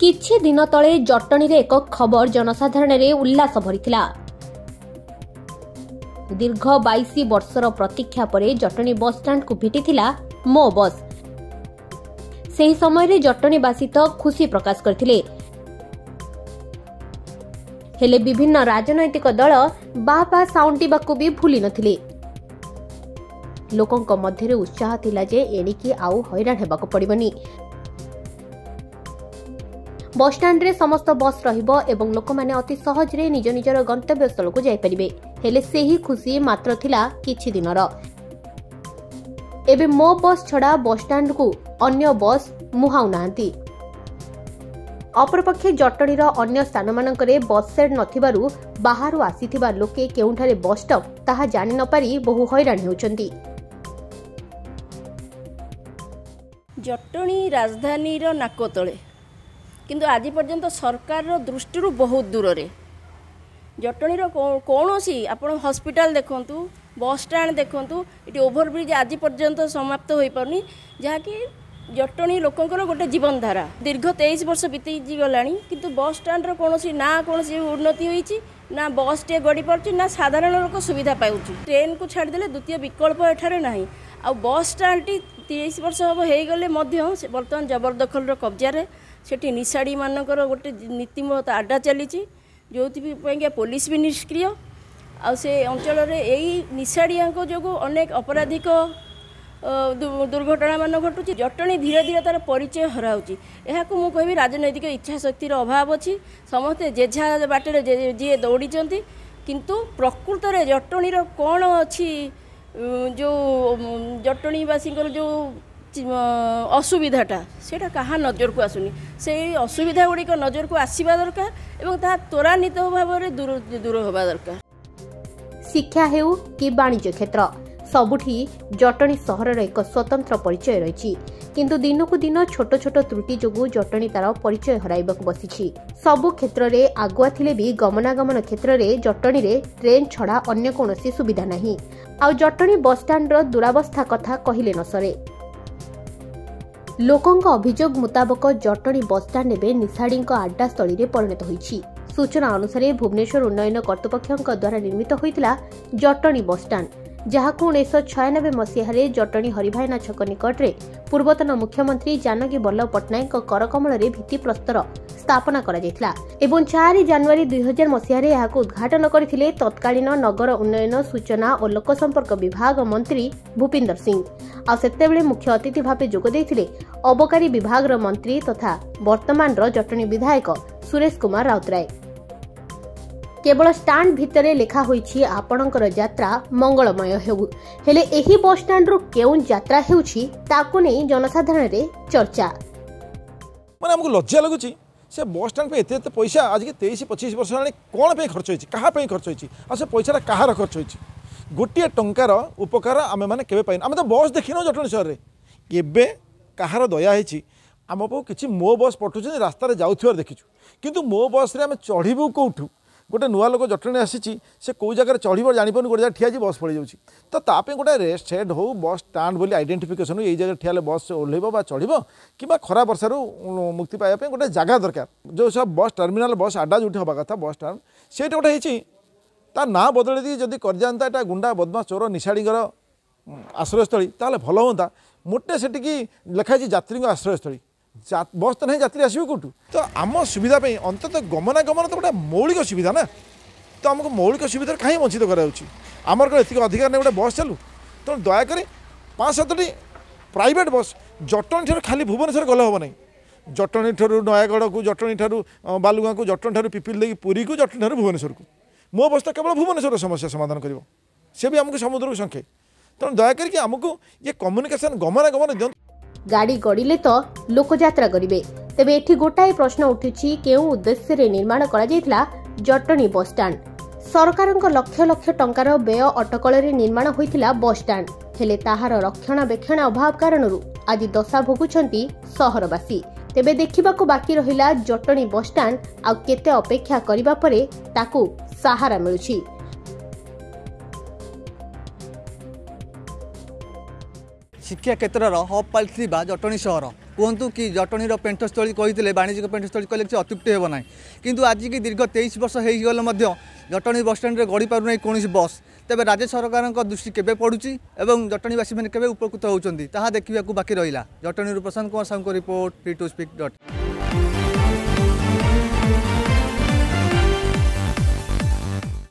किछि दिन तले जटनी रे एक खबर जनसाधारण रे उल्लास भरिथिला। दीर्घ 22 वर्षर प्रतीक्षा परे जटनी बस स्टैंड को भेटिथिला मो बस। सेही समय रे जटनीवासी तो खुशी प्रकाश करथिले, हेले विभिन्न राजनैतिक दल बापा साउंटिबाकू भी भूली नथिले। लोकंक मध्यरे उत्साह थिला जे एणिकी आउ हैरान हेबाकू पड़िबनी। बस स्टैंड रे समस्त बस रहिबो एवं लोक माने अति सहज रे निज निजर गंतव्य स्थल को जाय परिबे, हेले सेही खुशी मात्र थिला किछि दिनर। एबे मो बस छड़ा बस स्टैंड को अन्य बस मुहाउ नांती। अपरपक्षे जटनीर अन्य स्थान मानकरे बस सेड नथिबारु बाहरु आसीथिबा लोके केउठारे बस स्टॉप ताहा जानि न पारी बहु हैरान हेउचंती। जटनी राजधानी रो नाको तळे किंतु आज पर्यंत सरकार रो दृष्टि बहुत दूर रे जटनी रो कोनोसी आपण हॉस्पिटल देखंतु, बस स्टैंड देखंतु, इटी ओवरब्रिज आज पर्यंत समाप्त होई परनी, जहा कि जटनी लोकंकर गोटे जीवन धारा। दीर्घ 23 वर्ष बीती गलानी किंतु बस स्टैंड रो कोनोसी उन्नति होईची ना बस टे गड़ी पड़ची ना साधारण लोक सुविधा पाउची। ट्रेन को छाड़ देले द्वितीय विकल्प एठारे नाही। आ बस स्टैंड टी 23 वर्ष हम हो गले मध्य बर्तमान जबरदखल रो कब्जा रे सेठी निशाड़ी मानकर गोटे नीतिमत आड्डा चली जो पुलिस भी निष्क्रिय। आ से अंचल यही निशाड़िया जो अनेक आपराधिक दुर्घटना मान घटुची। जटनी धीरे धीरे तार परिचय हराउची। यह को मुझे राजनैतिक इच्छा शक्तिर अभाव अच्छी, समस्ते जेझा बाटे जी दौड़ी किंतु प्रकृत में जटनी कौन अच्छी जो जटनीवासी जो असुविधाटा सेटा कहा नजर को आसुनी। से असुविधा गुड़िक नजर को आसवा दरकार एवं ता त्वरान्वित भाव में दूर होगा दरकार। शिक्षा हेउ कि वाणिज्य क्षेत्र सबुठी जटनी सहर एक स्वतंत्र परिचय रही, किंतु दिनकू दिन छोट छोट त्रुटि जोगु जटनी तार परिचय हराइबाकू बसिछि। सबु क्षेत्र रे आगुआ थिले भी गमनागमन क्षेत्र रे जटनी रे ट्रेन छड़ा अन्य कोनोसी सुविधा नहीं। आ जटनी बस स्टैंड रो दुरावस्था कथा कहिले न सरे। लोकंक अभियोग मुताबक जटनी बस स्टैंड एबे निशाड़ीक आड्डा स्थली रे परिणत होईछि। सूचना अनुसार भुवनेश्वर उन्नयन कर्तृपक्षक द्वारा निर्मित होइतिला जटनी बस स्टैंड, जहाकू 1996 मसीह जटनी हरिभाइना छक निकट रे पूर्वतन मुख्यमंत्री जानकी बल्लभ पट्टनायक करकमल रे भित्ति प्रस्तर स्थापना करा जायतिला एवं 4 जनवरी 2000 मसीह रे याकू उद्घाटन करथिले तत्कालीन नगर उन्नयन सूचना और लोक संपर्क विभाग मंत्री भूपिंदर सिंह। आ सेतेबेले मुख्य अतिथि भावे जोग देथिले अबकारी विभाग रो मंत्री तथा वर्तमान रो जटनी विधायक सुरेश कुमार राउतराय। केवल स्टैंड भितरे लेखा होईछि आपणकर यात्रा मंगलमय हेउ, हेले एही बस स्टैंड रो केउन यात्रा हेउछि ताकू नै जनसाधारण रे चर्चा। माने हमको लज्जा लगुछि से बस स्टैंड पे एते पैसा आज के 23-25 वर्ष हेलानी कोन पे खर्च होईछि, कहा पे खर्च होईछि, आ से पैसाटा कहार खर्च होईछि। गोटे टंकार उपकार आमे माने केबे पाइन। आमे तो बस देखिनो जटनी शहर रे केबे कहार दया हेछि आमको किछि मो बस पठुछि रास्ता रे जाउथिवार देखिछु, किंतु मो बस रे आमे चढ़ीबु कोठु गोटे नुआ लोक जटनी आसी से कौ जगह चढ़ जापर गोटे जगह ठिया बस पड़ जाऊँगी। तो ताप गोटे रेस्ट सेड हो बस स्टाण्ड बोली आइडेंटिफिकेशन हो जगह ठिया बस से ओह्लैब चढ़ कि खरा वर्षार मुक्ति पाइबा गोटे जगह दरकार। जो सब बस टर्मिनाल बस आड्डा जो हवा कथा बस स्टाण्ड से गोटे होता ना बदल दी जब कर जाता यहाँ गुंडा बदमाश चोर निशाड़ीर आश्रयस्थली ताल भल हाँ। मोटे से लिखाई यात्री आश्रयस्थली बस तो नहीं यात्री आसवे कौटू। तो आम सुविधा अंततः गमनागमन तो गोटे मौलिक सुविधा ना, तो आमको मौलिक सुविधा कहीं वंचित करामर कौन एतिक अधिकार नहीं गोटे बस चलू। तो दयाकोरी 5-7टी प्राइवेट बस जटनी ठार खाली भुवनेश्वर गले हम नहीं, जटनी ठारू नयागढ़ को, जटनी ठारू बालुगाँ को, जटनी ठारू पिपिल देकी पुरी को, जटनी ठारू भुवनेश्वर को। मो बस तो केवल भुवनेश्वर समस्या समाधान कर भी आमको समुद्र को संखे। तेणु दयाकोरी आमको ये कम्युनिकेशन गमनागमन दिखाँ। गाड़ी गड़िले तो लोक यात्रा करिवे, तेबे एठी गोटाए प्रश्न उठुछि केउ उद्देश्य रे निर्माण करा जायतिला जटनी बस स्टैंड। सरकारक लक्ष लक्ष टंकार व्यय अटकल रे निर्माण होइतिला बस स्टैंड, हेले ताहार रक्षणाबेक्षण अभाव कारणरू आज दशा भोगुछंती सहरवासी। तेबे देखिबाकू बाकी रहिला जटनी बस स्टैंड आ केते अपेक्षा करिबा परे ताकू सहारा मिलुछि। शिक्षा क्षेत्र हब पाल्टी जटणी सहर कहतु कि जटणीर पेंटस्थली कही वाणिज्यिक पेंटस्थली कहले कि अत्युक्ति हेब ना किंतु आज की दीर्घ 23 वर्ष हो गले जटणी बस स्टैंड गड़ी पार कौन बस तेज राज्य सरकार दृष्टि केवे पड़ुची एवं जटणीवासी मैंने केवे उपकृत होती देखा बाकी रहा। Jatni Prashant Kumar Sahu report free to speak.